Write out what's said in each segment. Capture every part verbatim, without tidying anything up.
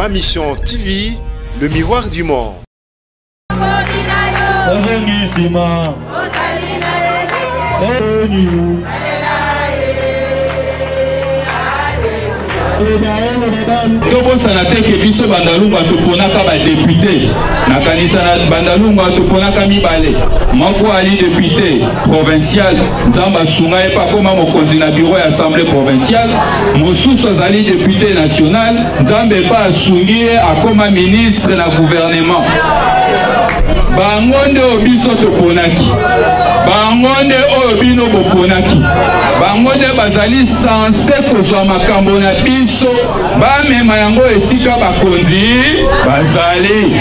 Ma Mission T V, le miroir du monde. Tobosana teke biso bandalungu atoponaka ba député nakanisa na bandalungu atoponaka mibale moko ali député provincial nzamba sunga epa koma mokonzi na bureau ya assemblée provinciale mosusu azali député national nzambe epa asungi akoma ministre na gouvernement bangonde obiso toponaki bangonde oyo bino boponaki bangonde bazali sanse kozwa makambo na biso bamema yango esika bakonzi bazali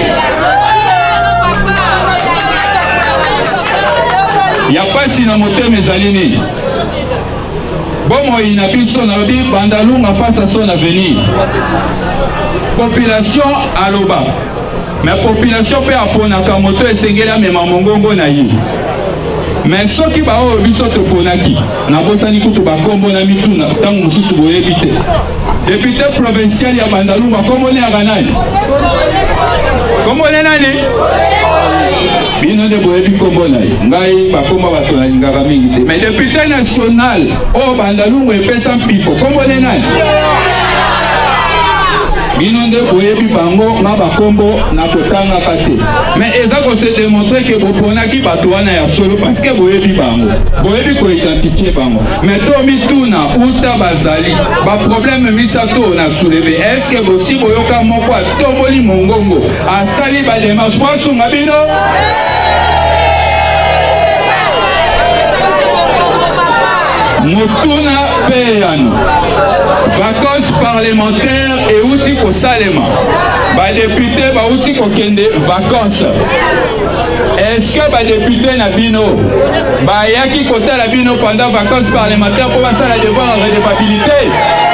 ya pasi na motema ezali nini bomoi na biso nalobi bandalunga face à son avenir population aloba mais population pe aponaka moto esengeli amema mongongo na ye mais soki baoyo biso toponaki nabosani kutu bakombo na mituna ntango mosusu boyebi te député provincial ya bandalunga kombone yaka nani kombone nani bino nde boyebi kombo na ye ngai bakombo bato nalingaka mingi te mais député national oyo bandalunga epesa mpifo kombone nani bino nde boyebi bango nga bakombo na kotangaka te mais eza kose démontrer ke boponaki bato wana ya solo parce que boyebi bango boyebi koidentifie bango mais to mituna uta bazali baproblème misato na soulevé est ce que bosi boyoka moko atomboli mongongo asali badémarche po asunga bino motuna mpe yano vacances parlementaires et outi ko salema ba député ba outi ko kende vacances est-ce que ba député na bino ba yaki kota la bino pendant vacances parlementaires pour passer la devoir en redevabilité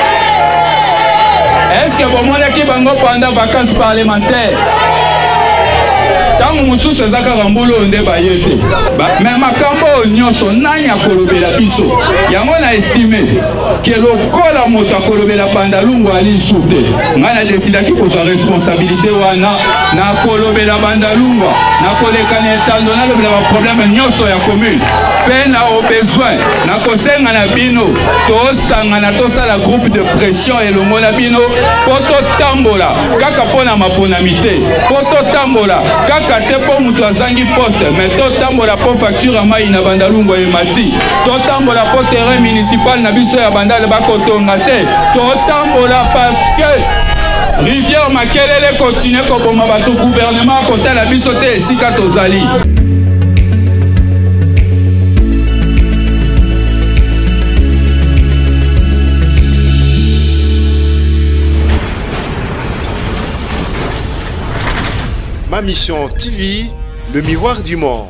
est-ce que bon moi qui bango pendant vacances parlementaires tangu mususu ezaka rambulo nde bayete mais makambo nyonso nani akolobela biso yango na estime ke lokola moto akolobela bandalungu ali sute ngai na desidaki kozwa responsabilité wana na kolobela bandalungu na kolekana etando nalobela baproblème nyonso ya commune mpe na au besoin na kosenga na bino tosangana tosala groupe de pression elongo na bino po totambola kaka mpo na maponami te po totambola kaka te po mutu azangi poste mais totambola po facture ya mai na bandalungu emati totambola po terrain municipal na biso ya bandale bakotonga te totambola parce que rivière makelele continue koboma bato gouvernement akotala biso te esika tozali Ma Mission T V, le miroir du monde.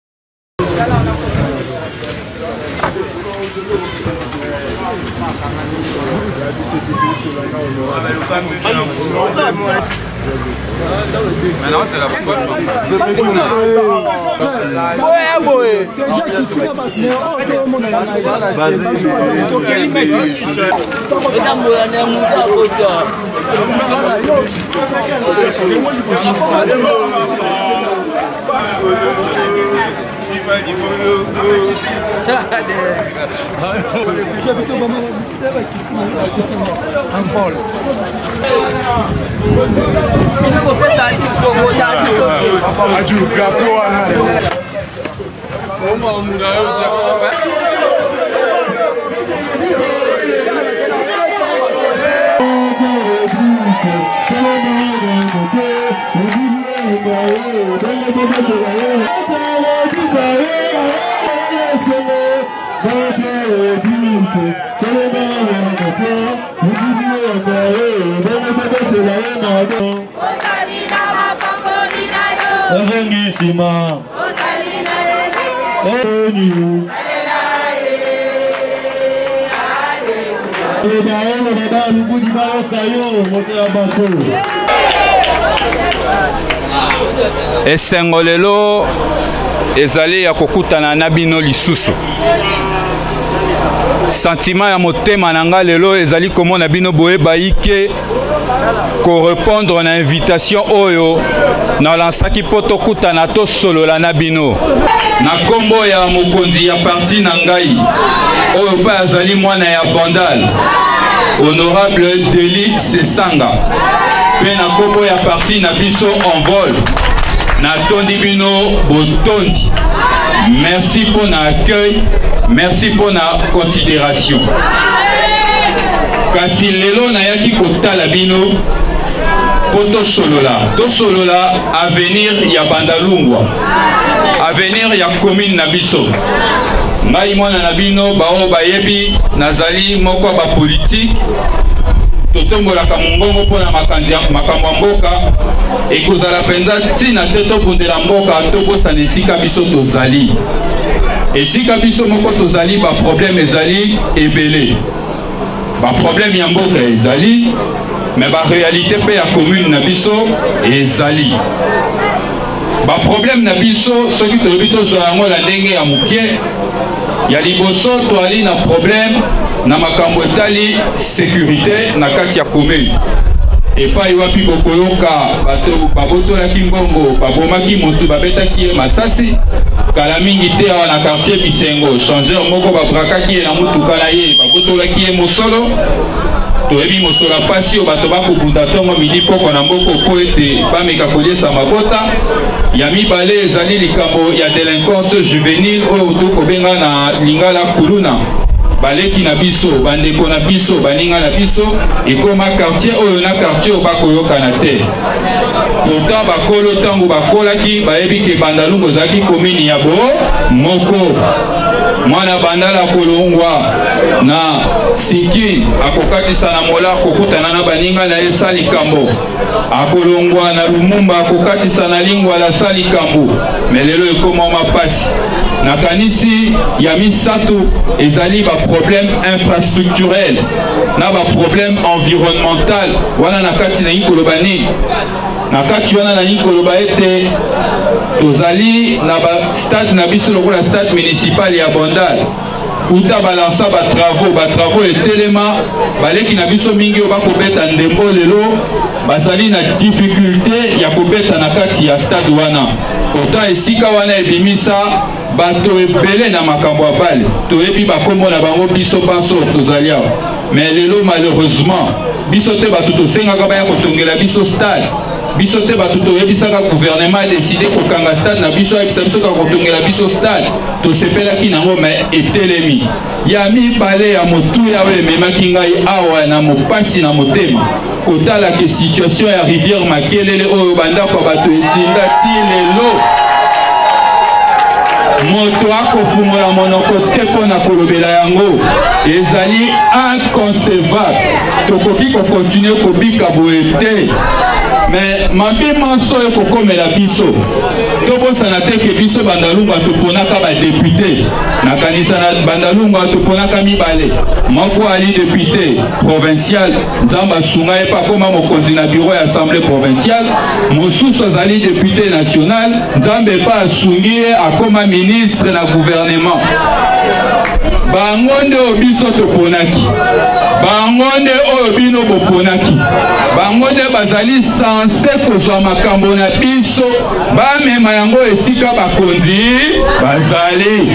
Maintenant c'est la bonne esengo lelo ezali ya kokutana na bino lisusu sentiment ya motema na nga lelo ezali komona bino boye baike korépondre na invitation oyo na lansaki po tokutana tosolola na bino na kombo ya mokonzi ya parti na ngai oyo mpe azali mwana ya Bandal honorable Delit Sesanga mpe na kombo ya parti na biso Envol na tondi bino botondi. Merci pour l'accueil, merci pour la considération. Kasi lelo na yaki kotala bino poto solola, to solola avenir ya Bandalungwa, avenir ya commune na biso. Ngai mwana na bino bao bayebi nazali moko ba politique. Totombolaka mongongo mpona makambo ya mboka ekozala mpenza ntina te tobundela mboka tobosana esika biso tozali esika biso moko tozali baproblème ezali ebele baproblème ya mboka ezali me baréalité mpe ya commune na biso ezali baproblème na biso soki tolobi tozwa yango na ndenge ya moke ya liboso toali na problème na makambo etali sécurité na kati ya commune epai wapi bokoyoka bato babotolaki mbongo babomaki moto babetaki ye masasi kala mingi te awa na quartier Bisengo changeur moko babrakaki ye na mutuka na ye babotolaki ye mosolo toyebi mosolo pasi oyo bato bakobunda ntongo midi poko na mboko po ete bameka koliesa mabota ya mibale ezali likambo ya délinquance juvénile oyo tokobenga na lingala kuluna baleki na biso bandeko na biso baninga na biso ekoma quartier oyo na quartier bakoyokana te pourtant bakolo ntango bakolaki bayebi ke Bandalungwa ozalaki komini ya bo moko mwana Bandala kolongwa na Siki akokatisa na mola kokutana na baninga na esa likambo akolongwa na Lumumba akokatisa na lingwa la salikambo melelo ekoma mapasi na kanisi ya misato ezali ba problème infrastructurel na ba problème environnemental wana na kati na inkolobani na kati wana na inkoloba ete tozali na ba stade na biso lokola stade municipal ya Bandal uta balansa ba travaux ba travaux etelema baleki na biso mingi oba kobeta ndembo lelo bazali na difficulté ya kobeta na kati ya stade wana pourtant esika wana ebimisa bato ebele na makambo ya bale toyebi bakombo na bango biso banso tozali awa mais lelo malheureusement biso te bato tosengaka baya kotongela biso stade biso te bato toyebisaka gouvernement décidé kokanga stade na biso ayebisa biso kaka kotongela biso stade tosepelaki nango mais etelemi ya mibale ya motuya oyo ememaki ngai awa na mopasi na motema kotalaka situation ya rivière Makelele oyo bandako ya bato etinda ti lelo moto akofungola monoko te mpona kolobela yango ezali inconcevable tokoki kokontinue kobika boye te mais mabima so ekokomela biso tobosana te ke biso Bandalungwa toponaka badepute nakanisa na Bandalungwa toponaka mibale moko ali député provincial nzambe asunga ye mpe akoma mokonzi na bureau ya assemblée provinciale mosusu azali député national nzambe mpe asungi ye akoma ministre na gouvernement bango nde oyo biso toponaki bango nde oyo bino boponaki bango nde bazali sanse kozwa makambo na biso bamema yango esika bakonzi bazali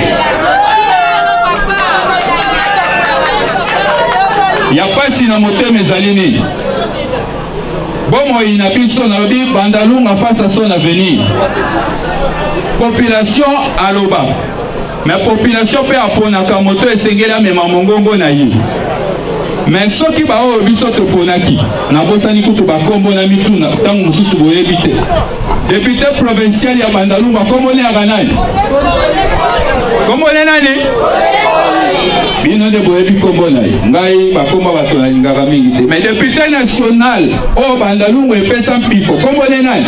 ya pasi na motema ezali nini bomoi na biso nayobi Bandalungwa face à son avenir population aloba mais population pe aponaka moto esengeli amema mongongo na ye mais soki baoyo biso toponaki nabosani kutu bakombo na mituna ntango mosusu boyebi te député provincial ya Bandalungwa kombo neaka nani kombo ne nani bino nde boyebi kombo na ye ngai bakombo bato nalingaka mingi te mais député national oyo Bandalungwa epesa mpifo kombo ne nani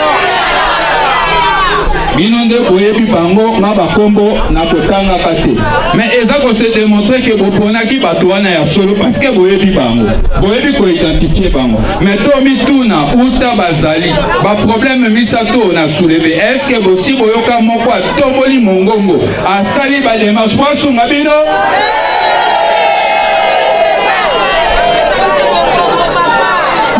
bino nde boyebi bango nga bakombo na kotangaka te mais eza kose démontrer ke boponaki bato wana ya solo parce que boyebi bango boyebi koidentifie bango mais to mituna uta bazali baproblème misato na soulevé est ce que bosi boyoka moko atomboli mongongo asali badémarche po asunga bino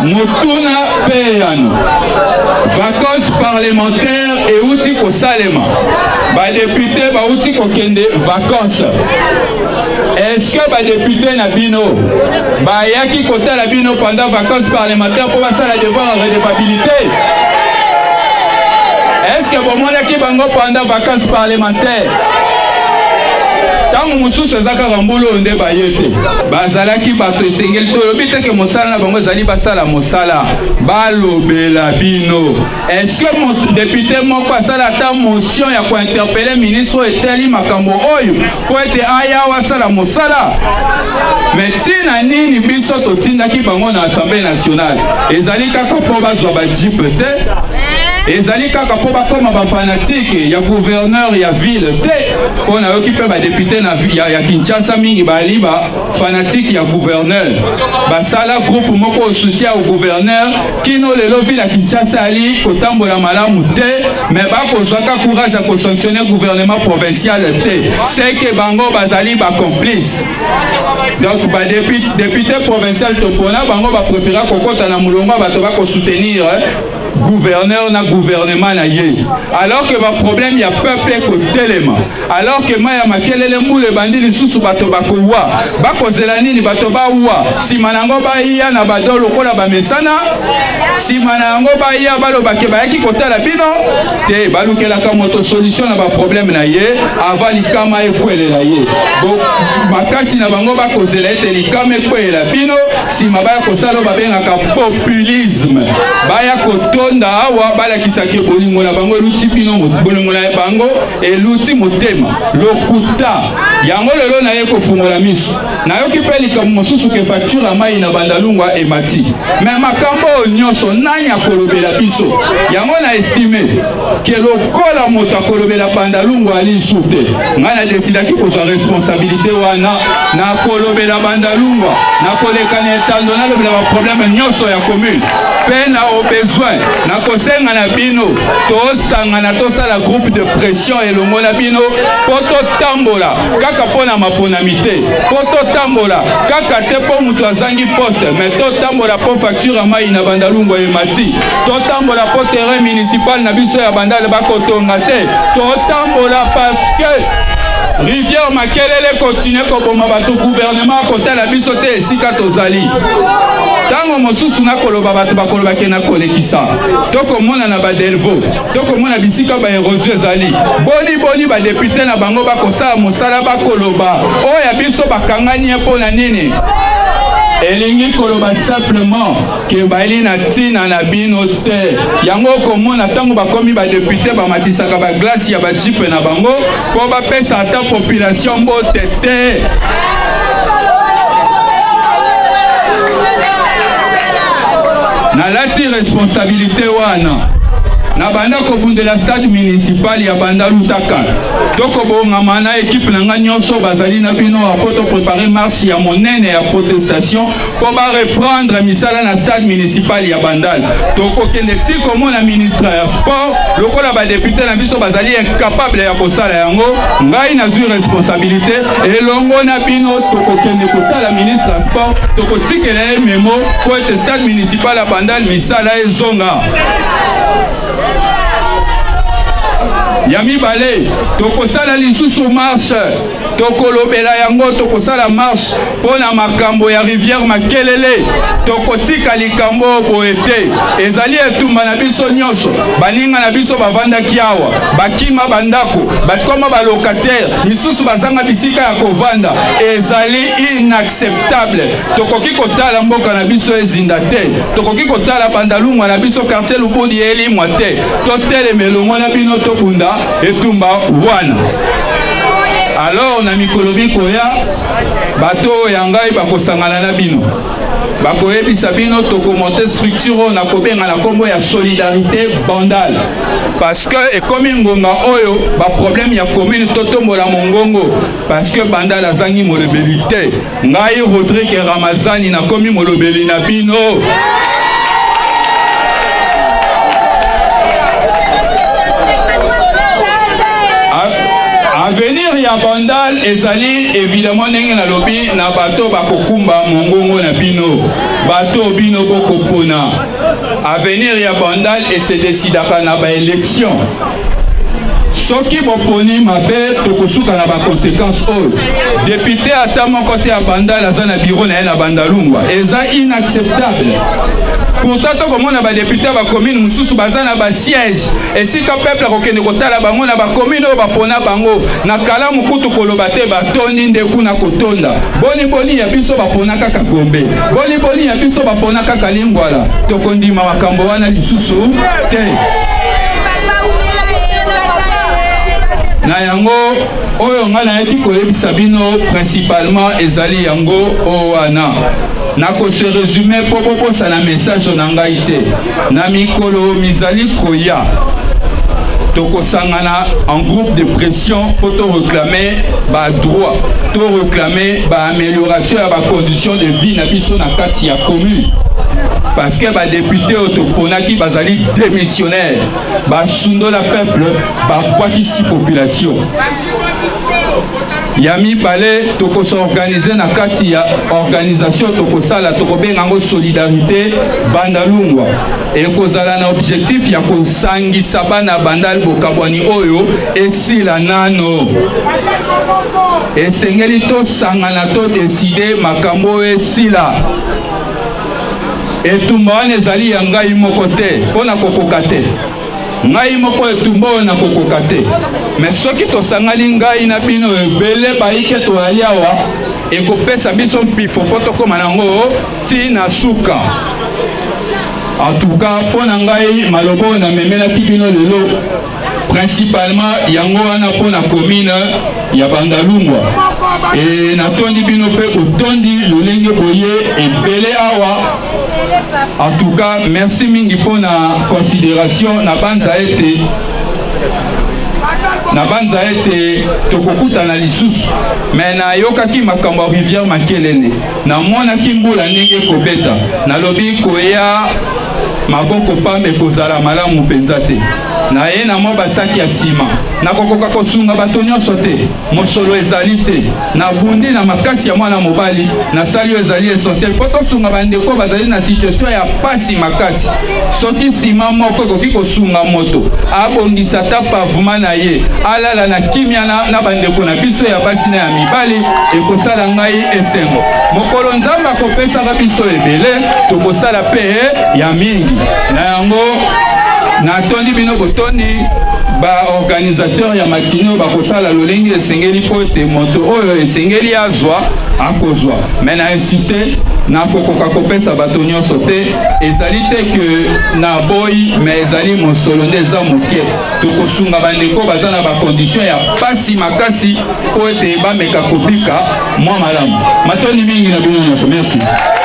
motuna peyano vacances parlementaires et outi ko salema ba député ba outi ko kende vacances. Est-ce que ba député na bino ba yaki kota la bino pendant vacances parlementaires pour passer la devoir en redevabilité? Est-ce que bon mona ki bango pendant vacances parlementaires? Tango mususu ezaka rambulo nde bayete bazalaki bato esengeli to lobi te ke mosala na bango ezali basala mosala balobela bino. Est-ce que mon député moko asala ata motion ya kointerpeller ministre oyo eteli makambo oyo po ete aya wasala mosala? Mais tina nini biso totindaki bango na Assemblée nationale? Ezali kaka po bazwa bajipe te, ezali kaka po bakoma bafanatike ya gouverneur ya ville te, po na yoki pe badepute na ya, ya Kinshasa mingi bali ba fanatique ya gouverneur basala groupe moko soutien au gouverneur kino lelo ville ya Kinshasa ali kotambola malamu te, mais bakozwaka courage ya kosanctionner gouvernement provincial te, c'est que bango bazali ba complice. Donc ba député député provincial topona bango ba préféra kokota na mulongo bato ba ko soutenir gouverneur na gouvernement na ye, alors que ba problème ya peuple ko telema, alors que maya makelele mule bandili susu bato bakowa bakozela nini bato bawa sima nango baiya na badolo kola bamesana sima nango baiya baloba ke bayaki kotala bino te balukela ka moto solution na ba problème na ye avant likama ekwelela ye bo makasi na bango bakozela ete likama ekwelela bino sima baya kosala babengaka populisme baya koto nda awa bala kisaki bolingo na bango luti bino bolingo na bango eluti motema lokuta yango lelo na ye kofungola miso na yoki pe likambo mosusu ke facture mai na bandalungwa emati mais makambo nyonso nani akolobela biso yango na estime ke lokola moto akolobela bandalungwa ali sute ngana decidaki kozwa responsabilité wana na kolobela bandalungwa na kolekana etando na lobela ba problème nyonso ya commune pe na au besoin na kosenga na bino to sanga na to sala groupe de pression elongo na bino poto tambola kaka pona maponamité poto tambola kaka te po mutu azangi poste mais to tambola po facture mai na bandalungwa emati to tambola po terrain municipal na biso ya bandale bakotonga te to tambola parce que rivière makelele continue koboma bato gouvernement kotala biso te esika tozali tango mosusu na koloba bato bakoloba ke na kolekisa toko mona na badelvo toko mona bisika ba érosion ezali boni boni ba député na bango bakosala mosala bakoloba oya biso bakangani mpo na nini elingi koloba simplement ke bali na tina na bino te yango komona tango bakomi ba député bamatisaka ba glace ya ba jeep na bango po bapesa ata population mbote te. Na lati responsabilité wana na banda kobundela stade municipal ya banda lutaka toko bonga mana équipe nanga nyonso bazali na bino apoto préparer marche ya monene ya protestation pour ba reprendre misala na stade municipal ya bandal toko kende tiko mona ministre ya sport lokola ba député na biso bazali incapable ya kosala yango ngai na zui responsabilité elongo na bino toko kende kotala ministre ya sport toko tikela memo pour être stade municipal ya bandal misala ezonga. Yami balé, toko sala lisusu marche, toko lobela yango toko sala marche, pona makambo ya rivière makelele, toko tika likambo boete, ezali etumba na biso nyonso, balinga na biso bavanda kiawa, bakima bandako, batkoma balocataire, misusu bazanga bisika ya kovanda, ezali inacceptable, toko kiko tala mboka na biso ezinda te, toko kiko tala bandalungwa na biso quartier Lubudi eli mwate, totele melongo na bino tokunda, etumba wana. Alors na mikolobi koya bato yangai bakosangana na bino bakoyebisa bino tokomonte structure na kobenga na kombo ya solidarité bandale parce que ekomi ngonga oyo ba problème ya commune totombola mongongo parce que bandale azangi molobeli te ngai Rodrigue Ramazani na komi molobeli na bino. Avenir ya bandal bandal ezali évidemment ndenge na lobi na bato bakokumba mongongo na bino bato bino bokopona avenir ya bandal et se décidaka na ba élection soki boponi mabe tokosuka na ba conséquences oyo député ata moko te ya bandal aza na bureau na ye na bandalungwa eza inacceptable. Pourtant tokomona ba député ba commune mususu baza na ba siège esika peuple akokende kotala bango na ba commune oyo bapona bango na kala mukutu koloba te batondi nde kuna kotonda boni boni ya biso bapona kaka Gombe boni boni ya biso bapona kaka Lingwala tokondima makambo wana lisusu te. Na yango oyo nga na yeki koyebisa bino principalement ezali yango owana nako se résumer po poposa na message na ngai te na mikolo mizali koya tokosangana en groupe de pression pour te réclamer ba droit to réclamer ba amélioration ya ba conditions de vie na biso na kati ya commune parce que ba député autoponaki bazali démissionnaire ba sundo la peuple ba kwakisi population Yami Balé, toko s'organiser na kati ya organisation toko sala toko bengango solidarité bandalungwa et kozala na objectif ya kosangisa bana bandal bokabwani oyo esila nano esengeli to sangana to décider makambo esila etumba wana ezali ya ngai moko te mpona kokoka te ngai moko etumba oyo na kokoka te mais soki tosangani ngai na bino ebele bayike toyali awa ekopesa biso mpifo mpo tokóma nango ntina suka. En tout cas mpona ngai maloba oyo namemelaki bino lelo principalement yango wana mpona commune ya Bandalungwa e natondi bino mpe otondi lolenge boye ebele awa. En tout cas merci mingi mpona considération na banza ete na banza ete tokokutana lisusu mais nayokaki makambo ya rivière Makelele namonaki mbula ndenge kobeta nalobi koya maboko pambe kozala malamu mpenza te na ye na mwa basaki ya nsima nakokoka kosunga bato nyonso te mosolo ezali te nabundi na makasi ya mwana mobali nasali oyo ezali essentiel mpo tosunga bandeko bazali na situation ya pasi makasi soki nsima moko ekoki kosunga moto abongisa ta pavement na ye alala na kimia na bandeko na biso ya basi na ya mibali ekosala ngai esengo mokolo nzambe akopesaka biso ebele tokosala mpe ya mingi na yango natondi bino botondi ba organisateur ya matino bakosala lolenge esengeli po ete moto oyo esengeli azwa akozwa mais na insiste na kokoka kopesa bato nyonso te ezali te ke na boyi mais ezali mosolo nde eza moke tokosunga bandeko baza na bakondition ya pasi makasi po ete bameka kobika mwa malamu matondi mingi na bino nyonso. Merci.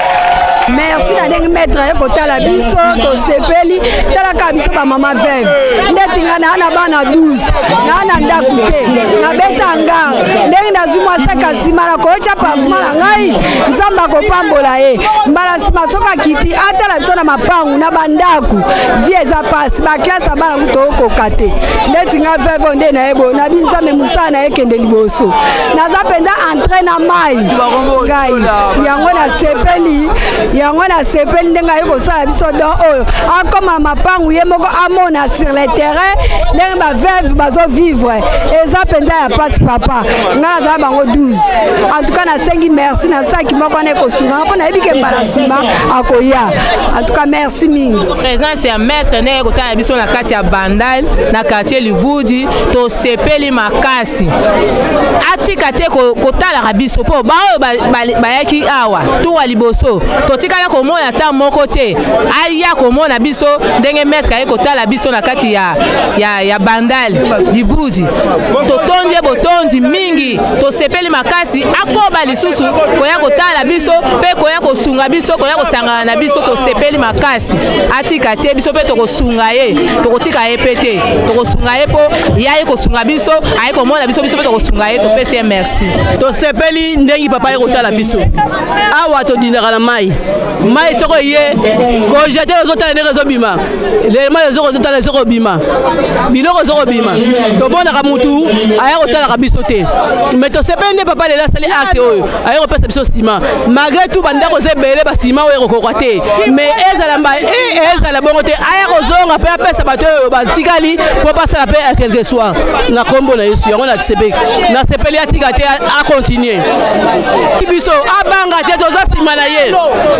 Merci na ndenge maître ye kotala biso tosepeli talaka biso ba mama veuve ndeti nga na bana douze na na ndaku te na beta nga ndenge nazumwa seka nsima na koyocha pavement na ngai nzambe akopambola ye mbala nsima soka kiti atala biso na mapangu na bandaku vie eza pasi baklase ya bana kuto okoka te ndeti nga veuve nde na ye boye na binzambe mosala na ye kende liboso naza mpenza entre na mai ngai yango nasepeli yango na sepeli ndenga ye kosala biso don oyo akoma mapangu ye moko amona sur le terrain ndenge ba veuve bazo vivre eza penza ya pasi papa nga nazala bango douze. En tout cas nasengi merci na saki moko na kosunga mpo nayebi ke mbala nsima akoya. En tout cas merci mingi présence ya maître ndenge kotala biso na kati ya Bandal na quartier Lubudi tosepeli makasi atika te kotalaka biso mpo baoyo bayaki awa tuwa liboso totikala komona ta moko te aya komona biso ndenge maître aye kotala biso na kati ya ya ya Bandal Lubudi totondi botondi mingi tosepeli makasi akoba lisusu koya kotala biso pe koya kosunga biso koya kosangana na biso tosepeli makasi atika te biso pe tokosunga ye tokotika ye pete tokosunga ye po yaye kosunga biso aye komona biso biso pe tokosunga ye topesi merci tosepeli ndenge papa ye kotala biso awa todindaka na mai mai soko ye congélateur ozotala ndenge ezobima lema ezokotala ezokobima biloko ezokobima tobondaka mutu aya kotalaka biso te mais tosepeli nde papa lela asali acte oyo aya kopesa biso nsima malgré tout bandako eza ebele basima oyo ekokoka te mais ezala mba ezala bongo te aya kozonga mpe apesa bato oyo batikali mpo basala mpe quelque soir na kombo na yesu yango nasepeli atika te acontinue biso abanga te toza nsima na ye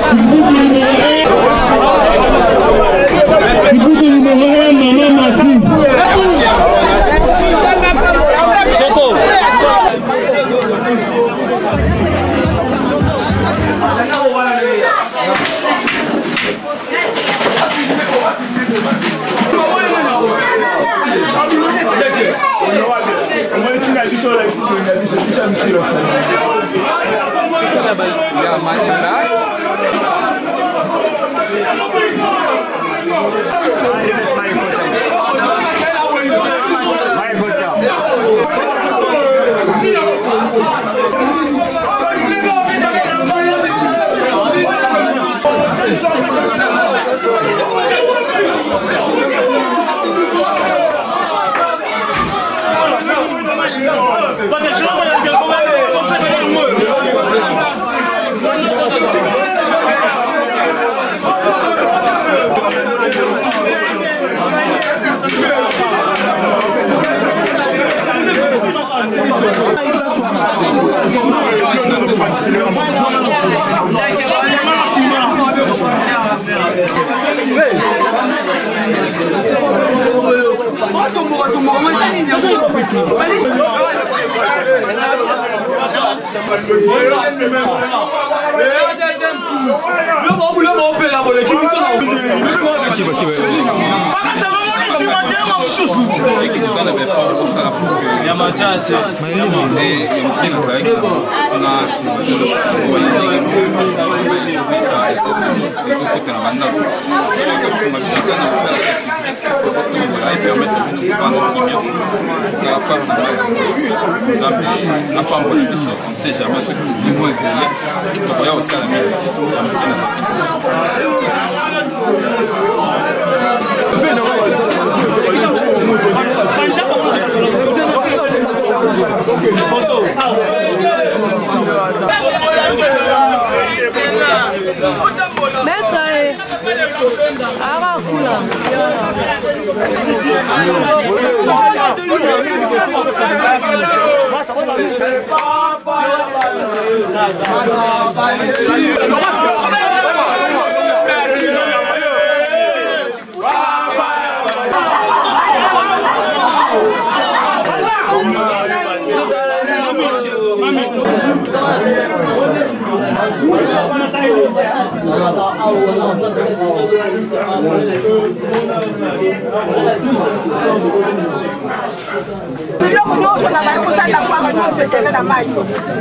biloko nyonso na bali kosala kwanga nyonso etele na mai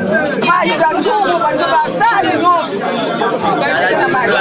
mai ya nzungu bantu basali nyonso na mai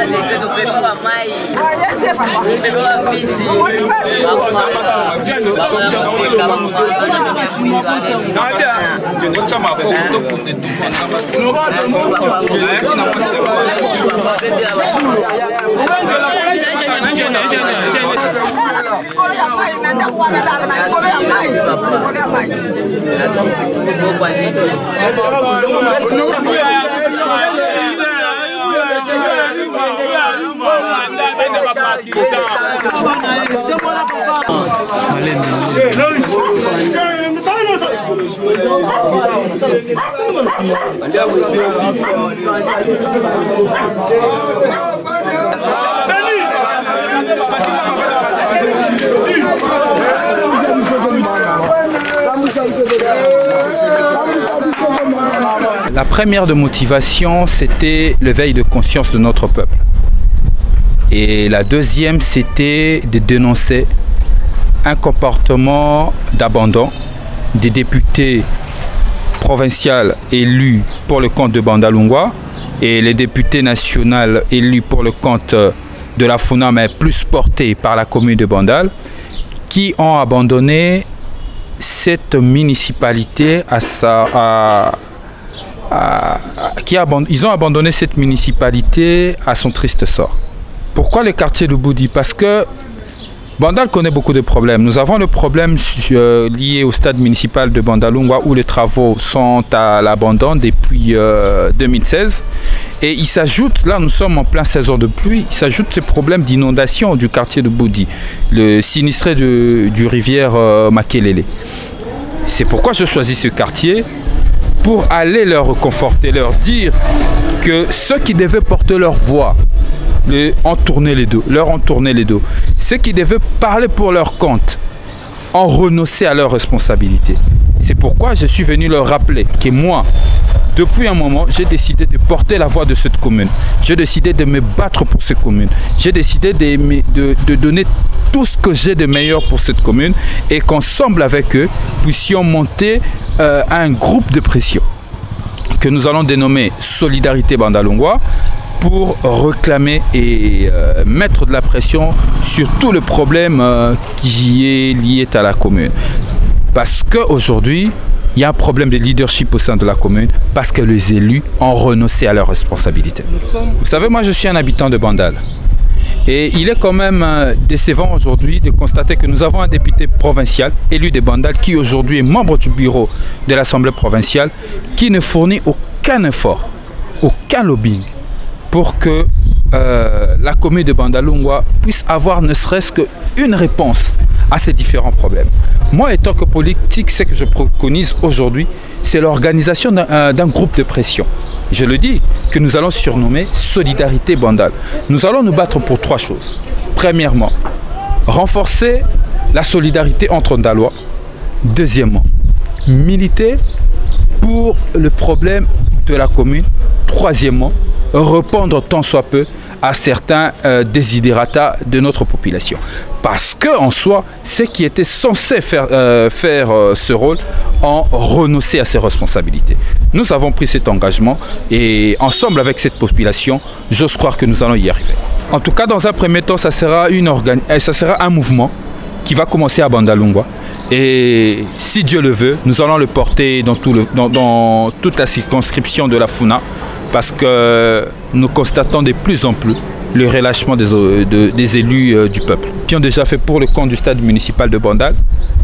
La première de motivation, c'était l'éveil de conscience de notre peuple. Et la deuxième, c'était de dénoncer un comportement d'abandon des députés provinciaux élus pour le compte de Bandalungwa et les députés nationaux élus pour le compte de la FUNA, mais plus portés par la commune de Bandal, qui ont abandonné cette municipalité à sa, à, à, qui aband... ils ont abandonné cette municipalité à son triste sort. Pourquoi le quartier de Boudi? Parce que Bandal connaît beaucoup de problèmes. Nous avons le problème euh, lié au stade municipal de Bandalungwa où les travaux sont à l'abandon depuis euh, deux mille seize. Et il s'ajoute, là nous sommes en pleine saison de pluie, il s'ajoute ce problème d'inondation du quartier de Boudi, le sinistré de, du rivière euh, Makelele. C'est pourquoi je choisis ce quartier pour aller leur réconforter, leur dire que ceux qui devaient porter leur voix, Les, ont tourné les dos, leur ont tourné les dos. Ceux qui devaient parler pour leur compte ont renoncé à leurs responsabilités. C'est pourquoi je suis venu leur rappeler que moi, depuis un moment, j'ai décidé de porter la voix de cette commune. J'ai décidé de me battre pour cette commune. J'ai décidé de, de, de donner tout ce que j'ai de meilleur pour cette commune et qu'ensemble avec eux, puissions monter euh, un groupe de pression que nous allons dénommer Solidarité Bandalungwa, pour réclamer et euh, mettre de la pression sur tout le problème euh, qui est lié à la commune. Parce qu'aujourd'hui, il y a un problème de leadership au sein de la commune, parce que les élus ont renoncé à leurs responsabilités. Vous savez, moi je suis un habitant de Bandal. Et il est quand même euh, décevant aujourd'hui de constater que nous avons un député provincial, élu de Bandal, qui aujourd'hui est membre du bureau de l'Assemblée provinciale, qui ne fournit aucun effort, aucun lobbying, pour que euh, la commune de Bandalungwa puisse avoir ne serait-ce qu'une réponse à ces différents problèmes. Moi, étant que politique, ce que je préconise aujourd'hui, c'est l'organisation d'un euh, d'un groupe de pression. Je le dis, que nous allons surnommer Solidarité Bandal. Nous allons nous battre pour trois choses. Premièrement, renforcer la solidarité entre Ndalois. Deuxièmement, militer pour le problème de la commune. Troisièmement, répondre tant soit peu à certains euh, désidérata de notre population. Parce que en soi, ceux qui étaient censés faire, euh, faire euh, ce rôle ont renoncé à ses responsabilités. Nous avons pris cet engagement et ensemble avec cette population, j'ose croire que nous allons y arriver. En tout cas, dans un premier temps, ça sera, une organ... ça sera un mouvement qui va commencer à Bandalungwa. Et si Dieu le veut, nous allons le porter dans, tout le, dans, dans toute la circonscription de la Funa, parce que nous constatons de plus en plus le relâchement des, de, des élus euh, du peuple, qui ont déjà fait pour le compte du stade municipal de Bandal,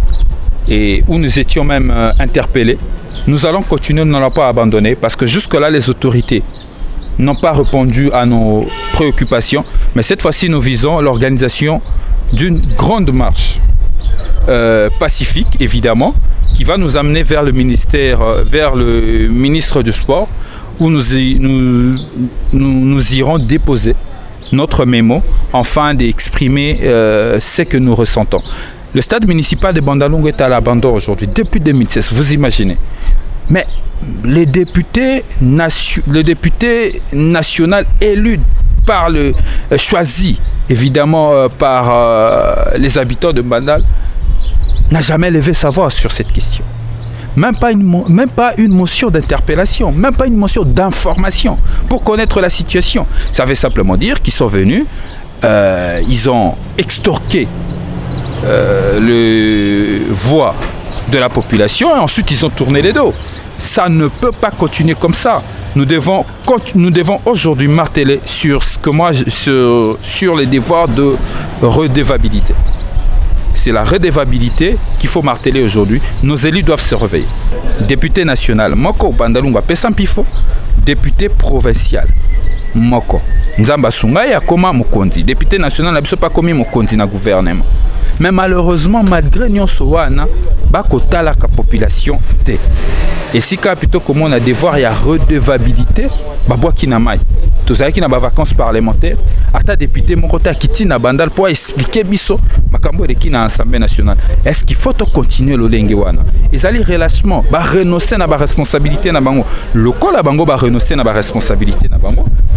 et où nous étions même euh, interpellés. Nous allons continuer, nous n'allons pas abandonner, parce que jusque-là, les autorités n'ont pas répondu à nos préoccupations, mais cette fois-ci, nous visons l'organisation d'une grande marche euh, pacifique, évidemment, qui va nous amener vers le ministère, euh, vers le ministre du Sport, où nous, y, nous, nous, nous irons déposer notre mémo afin d'exprimer euh, ce que nous ressentons. Le stade municipal de Bandalungwa est à l'abandon aujourd'hui, depuis deux mille seize, vous imaginez. Mais les députés, nation, le député national élu par le, euh, choisi évidemment euh, par euh, les habitants de Bandal, n'a jamais levé sa voix sur cette question. Même pas une, même pas une motion d'interpellation, même pas une motion d'information pour connaître la situation. Ça veut simplement dire qu'ils sont venus, euh, ils ont extorqué euh, le voix de la population et ensuite ils ont tourné les dos. Ça ne peut pas continuer comme ça. Nous devons, nous devons aujourd'hui marteler sur ce que moi, sur, sur les devoirs de redevabilité. C'est la redevabilité qu'il faut marteler aujourd'hui. Nos élus doivent se réveiller. Député national, Moko Bandalungwa Pesampifo, député provincial, Moko. Nzamba Sunga ya koma Mokondi. Député national n'a pas commis Mokondi na gouvernement. Mais malheureusement, malgré nyonso wana, bakota la population te. Et si plutôt comme on a devoir, il y a redevabilité, babwa kinamai. Tous ceux qui n'ont pas vacances parlementaires, à ta député, mon côté qui na bandal pour expliquer biso, makambo de qui na Assemblée nationale. Est-ce qu'il faut continuer le lengewana? Ils allaient relâchement, bah renoncer na ba responsabilité na bango. Le col à bango bah renoncer na ba responsabilité na bango.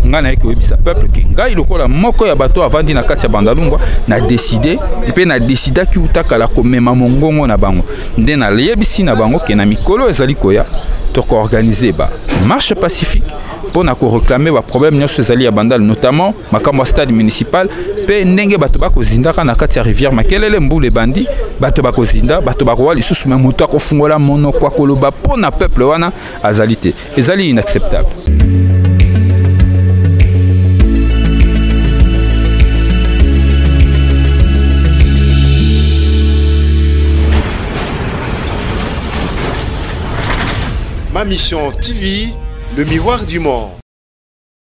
nga na ekobisa peuple ke ngai lokola moko ya bato avandi na kati ya Bandalungwa na décider pe na décida ki utakala komema mongongo na bango nde na yebisi na bango ke na mikolo ezali koya to ko organiser ba marche pacifique pour na ko réclamer ba problème nyonso ezali ya Bandal, notamment makambo stade municipal pe ndenge bato bakozinda na kati ya rivière makelele mbule bandi bato bakozinda bato bakowa lisusu me moto akofungola monoko akoloba po na peuple wana azali te ezali inacceptable. Ma mission T V, le miroir du monde.